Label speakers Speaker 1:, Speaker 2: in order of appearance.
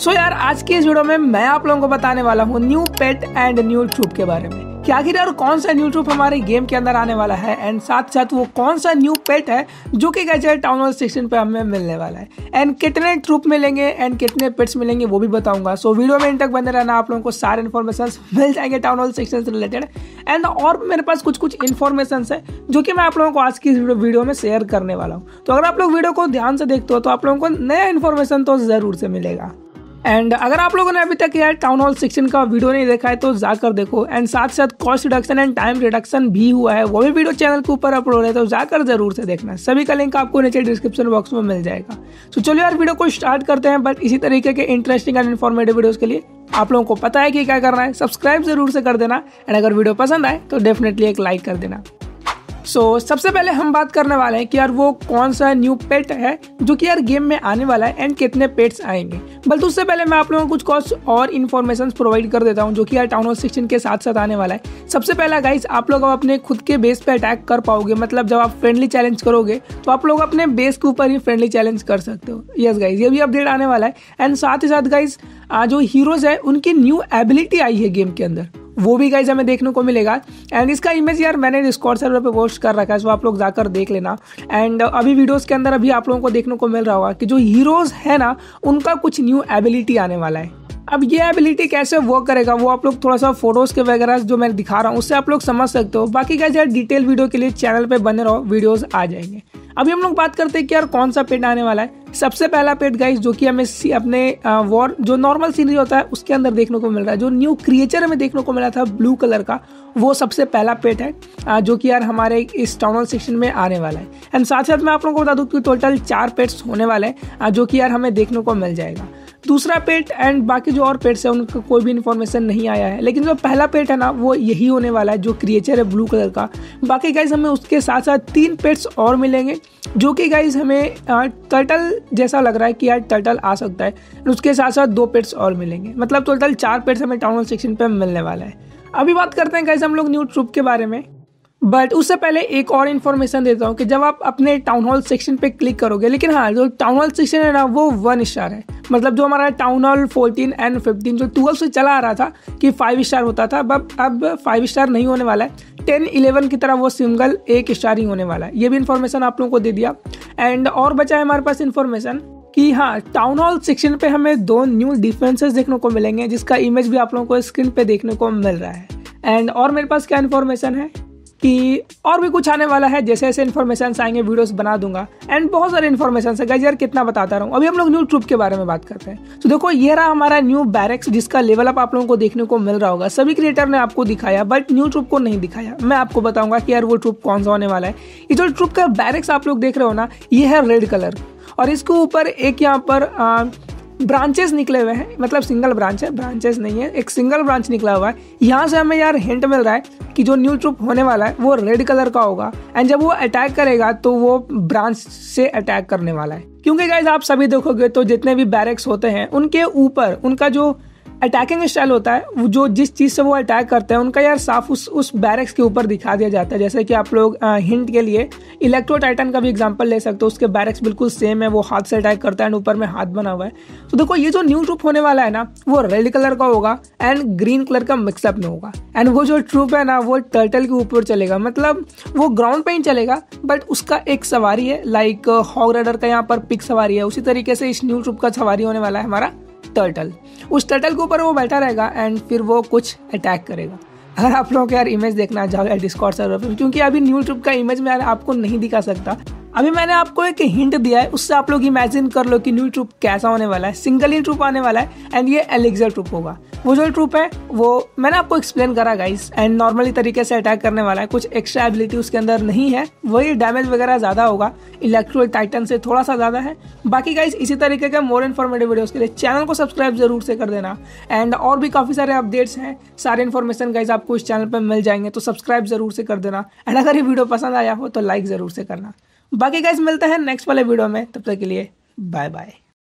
Speaker 1: सो यार आज की इस वीडियो में मैं आप लोगों को बताने वाला हूँ new pet and new troop के बारे में कि आखिर यार कौन सा न्यू ट्रूप हमारे गेम के अंदर आने वाला है एंड साथ साथ वो कौन सा न्यू पेट है जो कि गैजेट टाउन हॉल सेक्शन पे हमें मिलने वाला है एंड कितने ट्रूप मिलेंगे एंड कितने पेट्स मिलेंगे वो भी बताऊंगा। सो वीडियो में इन तक बने रहना, आप लोगों को सारे इन्फॉर्मेशन मिल जाएंगे टाउन हॉल सेक्शन से रिलेटेड एंड और मेरे पास कुछ इन्फॉर्मेशन है जो कि मैं आप लोगों को आज की वीडियो में शेयर करने वाला हूँ। तो अगर आप लोग वीडियो को ध्यान से देखते हो तो आप लोगों को नया इन्फॉर्मेशन तो जरूर से मिलेगा। एंड अगर आप लोगों ने अभी तक यार टाउन हॉल सेक्शन का वीडियो नहीं देखा है तो जाकर देखो एंड साथ साथ cost reduction and time reduction भी हुआ है, वो भी वीडियो चैनल के ऊपर अपलोड है, तो जाकर जरूर से देखना। सभी का लिंक आपको नीचे डिस्क्रिप्शन बॉक्स में मिल जाएगा। तो चलो यार वीडियो को स्टार्ट करते हैं, बट इसी तरीके के इंटरेस्टिंग एंड इन्फॉर्मेटिव वीडियोस के लिए आप लोगों को पता है कि क्या करना है, सब्सक्राइब जरूर से कर देना एंड अगर वीडियो पसंद आए तो डेफिनेटली एक लाइक कर देना। सबसे पहले हम बात करने वाले हैं कि यार वो कौन सा न्यू पेट है जो कि यार गेम में आने वाला है एंड कितने पेट्स आएंगे। बल्कि उससे पहले मैं आप लोगों को कुछ और इन्फॉर्मेशन प्रोवाइड कर देता हूं जो कि यार टाउन हॉल सेक्शन के साथ साथ आने वाला है। सबसे पहला गाइस, आप लोग अब अपने खुद के बेस पे अटैक कर पाओगे, मतलब जब आप फ्रेंडली चैलेंज करोगे तो आप लोग अपने बेस के ऊपर ही फ्रेंडली चैलेंज कर सकते हो। यस गाइस, ये भी अपडेट आने वाला है एंड साथ ही साथ गाइस जो हीरोज है उनकी न्यू एबिलिटी आई है गेम के अंदर, वो भी गाइस हमें देखने को मिलेगा एंड इसका इमेज यार मैंने डिस्कॉर्ड सर्वर पे पोस्ट कर रखा है, सो आप लोग जाकर देख लेना। एंड अभी वीडियोस के अंदर अभी आप लोगों को देखने को मिल रहा होगा कि जो हीरोज है ना उनका कुछ न्यू एबिलिटी आने वाला है। अब ये एबिलिटी कैसे वर्क करेगा वो आप लोग थोड़ा सा फोटोज के वगैरह जो मैं दिखा रहा हूँ उससे आप लोग समझ सकते हो। बाकी गाइस यार डिटेल वीडियो के लिए चैनल पे बने रहो, वीडियोस आ जाएंगे। अभी हम लोग बात करते हैं कि यार कौन सा पेट आने वाला है। सबसे पहला पेट गाइस जो कि हमें अपने वॉर जो नॉर्मल सीनरी होता है उसके अंदर देखने को मिल रहा है, जो न्यू क्रिएचर हमें देखने को मिला था ब्लू कलर का, वो सबसे पहला पेट है जो कि यार हमारे इस टाउन हॉल सेक्शन में आने वाला है। एंड साथ साथ मैं आप लोगों को बता दूं कि टोटल 4 पेट्स होने वाले हैं जो कि यार हमें देखने को मिल जाएगा। दूसरा पेट एंड बाकी जो और पेट्स है उनका कोई भी इन्फॉर्मेशन नहीं आया है, लेकिन जो पहला पेट है ना वो यही होने वाला है जो क्रिएचर है ब्लू कलर का। बाकी गाइस हमें उसके साथ साथ 3 पेट्स और मिलेंगे जो कि गाइस हमें टर्टल जैसा लग रहा है कि यार टर्टल आ सकता है, उसके साथ साथ 2 पेट्स और मिलेंगे, मतलब टोटल 4 पेट्स हमें टाउन हॉल सेक्शन पे मिलने वाला है। अभी बात करते हैं गाइस हम लोग न्यू ट्रूप के बारे में, बट उससे पहले एक और इन्फॉर्मेशन देता हूँ कि जब आप अपने टाउन हॉल सेक्शन पे क्लिक करोगे, लेकिन हाँ जो टाउन हॉल सेक्शन है ना वो 1 स्टार है, मतलब जो हमारा टाउन हॉल 14 एंड 15 जो 12 से चला आ रहा था कि 5 स्टार होता था, अब 5 स्टार नहीं होने वाला है, 10, 11 की तरह वो सिंगल 1 स्टार ही होने वाला है। ये भी इन्फॉर्मेशन आप लोगों को दे दिया। एंड और बचा है हमारे पास इन्फॉर्मेशन कि हाँ टाउन हॉल सेक्शन पे हमें 2 न्यू डिफेंसेस देखने को मिलेंगे जिसका इमेज भी आप लोगों को स्क्रीन पे देखने को मिल रहा है। एंड और मेरे पास क्या इन्फॉर्मेशन है कि और भी कुछ आने वाला है, जैसे जैसे इन्फॉर्मेशन आएंगे वीडियोस बना दूंगा एंड बहुत सारे इन्फॉर्मेशन है गाइस, यार कितना बताता रहा हूँ। अभी हम लोग न्यू ट्रूप के बारे में बात करते हैं। तो देखो ये रहा हमारा न्यू बैरक्स जिसका लेवल अप आप लोगों को देखने को मिल रहा होगा। सभी क्रिएटर ने आपको दिखाया बट न्यू ट्रूप को नहीं दिखाया। मैं आपको बताऊंगा कि यार वो ट्रूप कौन सा होने वाला है। ये जो ट्रूप का बैरक्स आप लोग देख रहे हो ना ये है रेड कलर और इसके ऊपर एक यहाँ पर ब्रांचेस निकले हुए हैं, मतलब सिंगल ब्रांच है, ब्रांचेस नहीं है, एक सिंगल ब्रांच निकला हुआ है। यहाँ से हमें यार हिंट मिल रहा है कि जो न्यू ट्रूप होने वाला है वो रेड कलर का होगा एंड जब वो अटैक करेगा तो वो ब्रांच से अटैक करने वाला है। क्योंकि गाइस आप सभी देखोगे तो जितने भी बैरक्स होते हैं उनके ऊपर उनका जो अटैकिंग स्टाइल होता है, वो जो जिस चीज़ से वो अटैक करते हैं उनका यार साफ उस बैरक्स के ऊपर दिखा दिया जाता है। जैसे कि आप लोग हिंट के लिए इलेक्ट्रो टाइटन का भी एग्जांपल ले सकते हो, उसके बैरक्स बिल्कुल सेम है, वो हाथ से अटैक करता है एंड ऊपर में हाथ बना हुआ है। तो देखो ये जो न्यू ट्रूप होने वाला है ना वो रेड कलर का होगा एंड ग्रीन कलर का मिक्सअप में होगा एंड वो जो ट्रूप है ना वो टर्टल के ऊपर चलेगा, मतलब वो ग्राउंड पे ही चलेगा बट उसका एक सवारी है, लाइक हॉग राइडर का यहाँ पर पिक सवारी है, उसी तरीके से इस न्यू ट्रूप का सवारी होने वाला है हमारा टर्टल। उस टर्टल के ऊपर वो बैठा रहेगा एंड फिर वो कुछ अटैक करेगा। अगर आप लोगों को यार इमेज देखना जाओ यार डिस्कॉर्ड सर्वर पे, क्योंकि अभी न्यू ट्रूप का इमेज मैं आपको नहीं दिखा सकता। अभी मैंने आपको एक हिंट दिया है, उससे आप लोग इमेजिन कर लो कि न्यू ट्रूप कैसा होने वाला है। सिंगल ही ट्रूप आने वाला है एंड ये एलिक्सर ट्रूप होगा। वो जो ट्रूप है वो मैंने आपको एक्सप्लेन करा गाइस एंड नॉर्मली तरीके से अटैक करने वाला है, कुछ एक्स्ट्रा एबिलिटी उसके अंदर नहीं है, वही डैमेज वगैरह ज्यादा होगा, इलेक्ट्रो टाइटन से थोड़ा सा ज्यादा है। बाकी गाइस इसी तरीके के मोर इन्फॉर्मेटिव वीडियोस के लिए चैनल को सब्सक्राइब जरूर से कर देना एंड और भी काफी सारे अपडेट्स हैं, सारे इन्फॉर्मेशन गाइस आपको इस चैनल पर मिल जाएंगे, तो सब्सक्राइब जरूर से कर देना एंड अगर ये वीडियो पसंद आया हो तो लाइक जरूर से करना। बाकी गाइस मिलते हैं नेक्स्ट वाले वीडियो में, तब तक के लिए बाय बाय।